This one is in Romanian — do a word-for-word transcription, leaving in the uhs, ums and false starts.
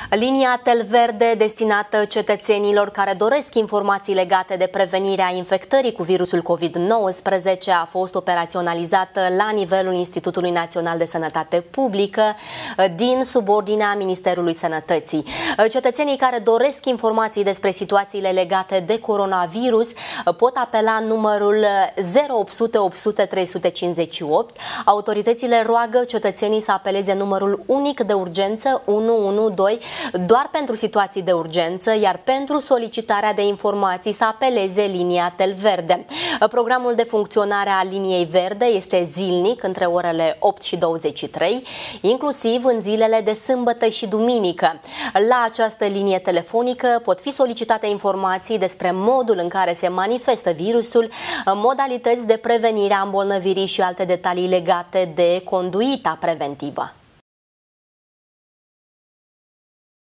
Linia Tel Verde, destinată cetățenilor care doresc informații legate de prevenirea infectării cu virusul COVID nouăsprezece, a fost operaționalizată la nivelul Institutului Național de Sănătate Publică din subordinea Ministerului Sănătății. Cetățenii care doresc informații despre situațiile legate de coronavirus pot apela numărul zero opt sute opt sute trei sute cincizeci și opt. Autoritățile roagă cetățenii să apeleze numărul unic de urgență unu unu doi doar pentru situații de urgență, iar pentru solicitarea de informații să apeleze linia Tel Verde. Programul de funcționare a liniei verde este zilnic între orele opt și douăzeci și trei, inclusiv în zilele de sâmbătă și duminică. La această linie telefonică pot fi solicitate informații despre modul în care se manifestă virusul, modalități de prevenire a îmbolnăvirii și alte detalii legate de conduita preventivă.